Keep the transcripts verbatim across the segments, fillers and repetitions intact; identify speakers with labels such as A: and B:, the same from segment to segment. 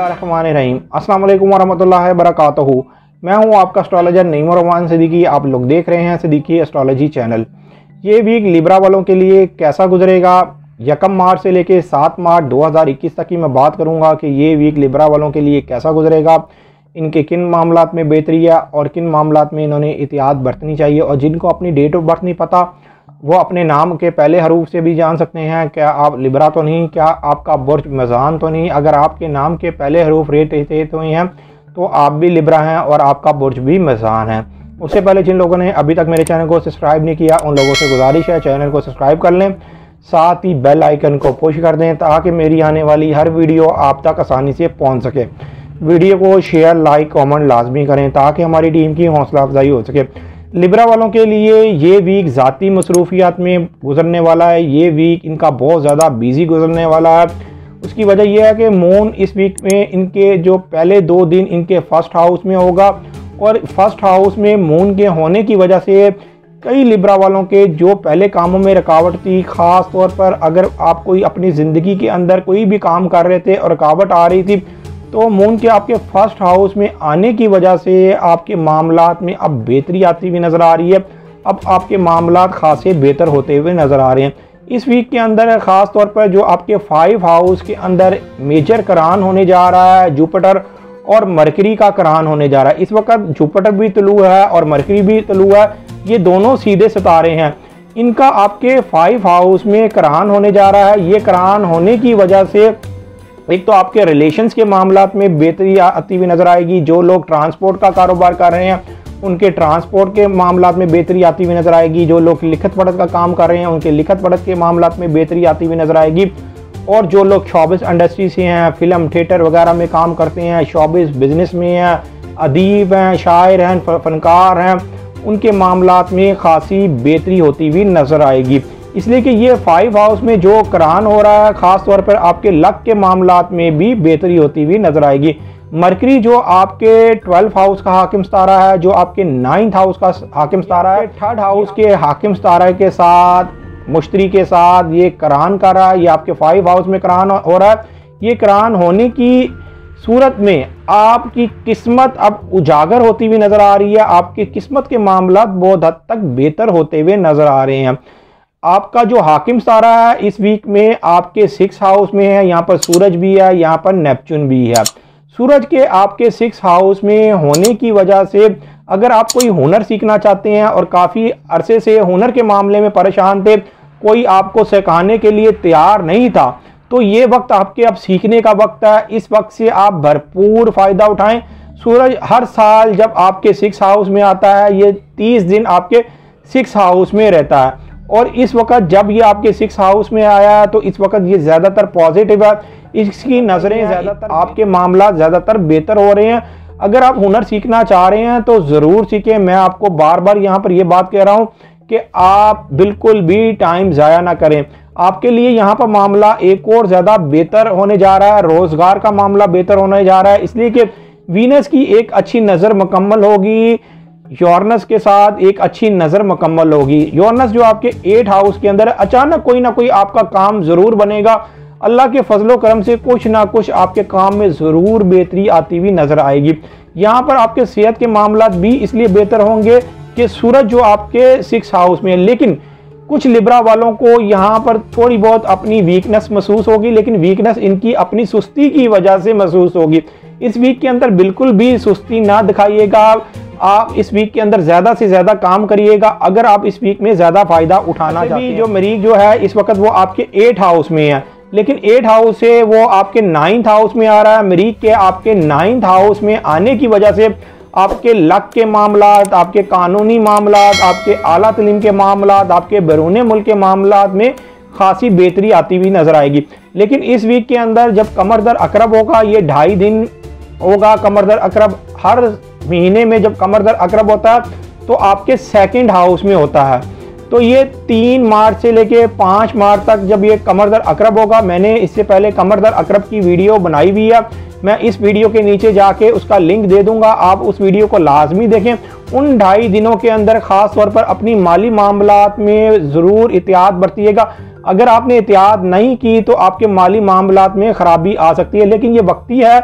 A: बिस्मिल्लाहिर्रहमानिर्रहीम। अस्सलाम वालेकुम वरहमतुल्लाहि वबरकातुहू। मैं हूं आपका एस्ट्रोलॉजर नईम रहमान सिद्दीकी। आप लोग देख रहे हैं सिद्दीकी एस्ट्रोलॉजी चैनल। ये वीक लिब्रा वालों के लिए कैसा गुजरेगा, यकम मार्च से लेकर सात मार्च दो हज़ार इक्कीस तक की मैं बात करूंगा कि ये वीक लिब्रा वालों के लिए कैसा गुजरेगा, इनके किन मामलात में बेहतरी है और किन मामलात में इन्होंने एहतियात बरतनी चाहिए। और जिनको अपनी डेट ऑफ बर्थ नहीं पता वो अपने नाम के पहले हरूफ से भी जान सकते हैं। क्या आप लिब्रा तो नहीं, क्या आपका बुर्ज मेज़ान तो नहीं। अगर आपके नाम के पहले हरूफ रेट रेत हुए हैं तो आप भी लिब्रा हैं और आपका बुर्ज भी मेज़ान है। उससे पहले जिन लोगों ने अभी तक मेरे चैनल को सब्सक्राइब नहीं किया उन लोगों से गुजारिश है चैनल को सब्सक्राइब कर लें, साथ ही बेल आइकन को पुश कर दें ताकि मेरी आने वाली हर वीडियो आप तक आसानी से पहुँच सके। वीडियो को शेयर लाइक कमेंट लाजमी करें ताकि हमारी टीम की हौसला अफजाई हो सके। लिब्रा वालों के लिए ये वीक ज़ाती मसरूफियात में गुजरने वाला है। ये वीक इनका बहुत ज़्यादा बिजी गुजरने वाला है। उसकी वजह यह है कि मून इस वीक में इनके जो पहले दो दिन इनके फर्स्ट हाउस में होगा और फर्स्ट हाउस में मून के होने की वजह से कई लिब्रा वालों के जो पहले कामों में रुकावट थी, ख़ास तौर पर अगर आप कोई अपनी ज़िंदगी के अंदर कोई भी काम कर रहे थे और रुकावट आ रही थी तो मून के आपके फर्स्ट हाउस में आने की वजह से आपके मामलात में अब बेहतरी आती हुई नज़र आ रही है। अब आपके मामलात खासे बेहतर होते हुए नज़र आ रहे हैं। इस वीक के अंदर ख़ास तौर पर जो आपके फाइव हाउस के अंदर मेजर करान होने जा रहा है, जुपिटर और मरकरी का करान होने जा रहा है। इस वक्त जुपिटर भी तलू है और मरकरी भी तलू है, ये दोनों सीधे सितारे हैं। इनका आपके फाइव हाउस में करान होने जा रहा है। ये करान होने की वजह से एक तो आपके रिलेशंस के मामलात में बेहतरी आती हुई नज़र आएगी। जो लोग ट्रांसपोर्ट का कारोबार कर रहे हैं उनके ट्रांसपोर्ट के मामलात में बेहतरी आती हुई नज़र आएगी। जो लोग लिखत पढ़त का काम कर रहे हैं उनके लिखत पढ़त के मामलात में बेहतरी आती हुई नज़र आएगी। और जो लोग शोबिस इंडस्ट्री से हैं, फिल्म थिएटर वगैरह में काम करते हैं, शोबिस बिजनेस में हैं, अदीब हैं, शायर हैं, फनकार हैं, उनके मामलात में खासी बेहतरी होती हुई नज़र आएगी। इसलिए कि ये फाइव हाउस में जो करान हो रहा है ख़ास तौर पर आपके लक के मामलात में भी बेहतरी होती हुई नज़र आएगी। मरकरी जो आपके ट्वेल्थ हाउस का हाकिम सितारा है, जो आपके नाइन्थ हाउस का हाकिम सितारा है, थर्ड हाउस के हाकिम सितारा के साथ मुश्तरी के साथ ये करान कर रहा है। ये आपके फाइव हाउस में करान हो रहा है। ये करान होने की सूरत में आपकी किस्मत अब उजागर होती हुई नज़र आ रही है। आपकी किस्मत के मामला बहुत हद तक बेहतर होते हुए नज़र आ रहे हैं। आपका जो हाकिम सितारा है इस वीक में आपके सिक्स हाउस में है। यहाँ पर सूरज भी है, यहाँ पर नेपच्यून भी है। सूरज के आपके सिक्स हाउस में होने की वजह से अगर आप कोई हुनर सीखना चाहते हैं और काफ़ी अरसे से हुनर के मामले में परेशान थे, कोई आपको सिखाने के लिए तैयार नहीं था, तो ये वक्त आपके अब सीखने का वक्त है। इस वक्त से आप भरपूर फ़ायदा उठाएं। सूरज हर साल जब आपके सिक्स हाउस में आता है ये तीस दिन आपके सिक्स हाउस में रहता है और इस वक्त जब ये आपके सिक्स हाउस में आया है तो इस वक्त ये ज़्यादातर पॉजिटिव है। इसकी नज़रें ज़्यादातर आपके मामला ज़्यादातर बेहतर हो रहे हैं। अगर आप हुनर सीखना चाह रहे हैं तो ज़रूर सीखें। मैं आपको बार बार यहाँ पर ये बात कह रहा हूँ कि आप बिल्कुल भी टाइम ज़ाया ना करें। आपके लिए यहाँ पर मामला एक और ज़्यादा बेहतर होने जा रहा है। रोज़गार का मामला बेहतर होने जा रहा है इसलिए कि वीनस की एक अच्छी नज़र मुकम्मल होगी, यूरेनस के साथ एक अच्छी नज़र मुकम्मल होगी। यूरेनस जो आपके एट हाउस के अंदर है, अचानक कोई ना कोई आपका काम ज़रूर बनेगा। अल्लाह के फजलो करम से कुछ ना कुछ आपके काम में ज़रूर बेहतरी आती हुई नज़र आएगी। यहाँ पर आपके सेहत के मामला भी इसलिए बेहतर होंगे कि सूरज जो आपके सिक्स हाउस में है, लेकिन कुछ लिब्रा वालों को यहाँ पर थोड़ी बहुत अपनी वीकनेस महसूस होगी, लेकिन वीकनेस इनकी अपनी सुस्ती की वजह से महसूस होगी। इस वीक के अंदर बिल्कुल भी सुस्ती ना दिखाइएगा। आप इस वीक के अंदर ज़्यादा से ज़्यादा काम करिएगा अगर आप इस वीक में ज़्यादा फ़ायदा उठाना चाहते हैं। जो मरीज जो है इस वक्त वो आपके एट हाउस में है, लेकिन एट हाउस से वो आपके नाइन्थ हाउस में आ रहा है। मरीज के आपके नाइन्थ हाउस में आने की वजह से आपके लक के मामलात, आपके कानूनी मामलात, आपके आला तलीम के मामलात, आपके बैरून मुल्क के मामलात में खासी बेहतरी आती हुई नज़र आएगी। लेकिन इस वीक के अंदर जब कमर दर अकरब होगा, ये ढाई दिन होगा कमर दर अकरब। हर महीने में जब कमर दर अकरब होता है तो आपके सेकंड हाउस में होता है। तो ये तीन मार्च से लेके पाँच मार्च तक जब ये कमर दर अकरब होगा, मैंने इससे पहले कमर दर अकरब की वीडियो बनाई हुई है। मैं इस वीडियो के नीचे जाके उसका लिंक दे दूंगा, आप उस वीडियो को लाजमी देखें। उन ढाई दिनों के अंदर ख़ास तौर पर अपनी माली मामलात में ज़रूर एहतियात बरतिएगा। अगर आपने एहतियात नहीं की तो आपके माली मामलात में ख़राबी आ सकती है, लेकिन ये वक्ती है।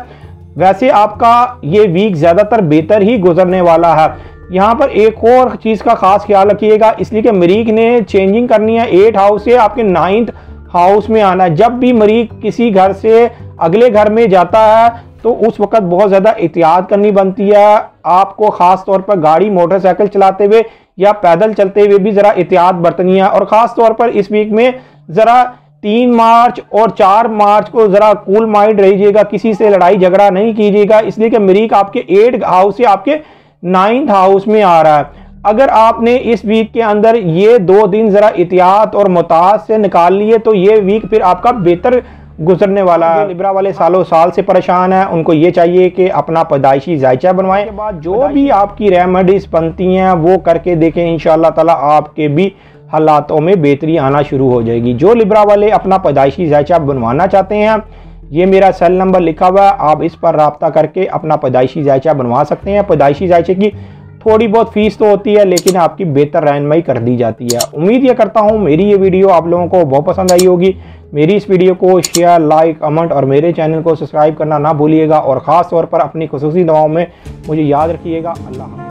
A: वैसे आपका ये वीक ज़्यादातर बेहतर ही गुजरने वाला है। यहाँ पर एक और चीज़ का खास ख्याल रखिएगा, इसलिए कि मरीख ने चेंजिंग करनी है एट हाउस से आपके नाइन्थ हाउस में आना है। जब भी मरीख किसी घर से अगले घर में जाता है तो उस वक्त बहुत ज़्यादा एहतियात करनी बनती है। आपको ख़ास तौर पर गाड़ी मोटरसाइकिल चलाते हुए या पैदल चलते हुए भी ज़रा एहतियात बरतनी है। और ख़ास तौर पर इस वीक में ज़रा तीन मार्च और चार मार्च को ज़रा कूल माइंड रहिएगा, किसी से लड़ाई झगड़ा नहीं कीजिएगा, इसलिए कि मरीख आपके एट हाउस से आपके नाइन्थ हाउस में आ रहा है। अगर आपने इस वीक के अंदर ये दो दिन ज़रा एहतियात और मुताज से निकाल लिए तो ये वीक फिर आपका बेहतर गुजरने वाला है। लिब्रा वाले सालों साल से परेशान हैं, उनको ये चाहिए कि अपना पैदाइशी जायचा बनवाएं। के बाद जो भी आपकी रेमेडीज बनती हैं वो करके देखें, इंशाअल्लाह ताला आपके भी हालातों में बेहतरी आना शुरू हो जाएगी। जो लिब्रा वाले अपना पैदाइशी जायचा बनवाना चाहते हैं, ये मेरा सेल नंबर लिखा हुआ है, आप इस पर रब्ता करके अपना पैदाइशी जायचा बनवा सकते हैं। पैदाइशी जायचे की थोड़ी बहुत फीस तो होती है, लेकिन आपकी बेहतर रहनुमाई कर दी जाती है। उम्मीद ये करता हूँ मेरी ये वीडियो आप लोगों को बहुत पसंद आई होगी। मेरी इस वीडियो को शेयर, लाइक, कमेंट और मेरे चैनल को सब्सक्राइब करना ना भूलिएगा। और ख़ास तौर पर अपनी खुसूसी दुआओं में मुझे याद रखिएगा। अल्लाह हाफ़िज़।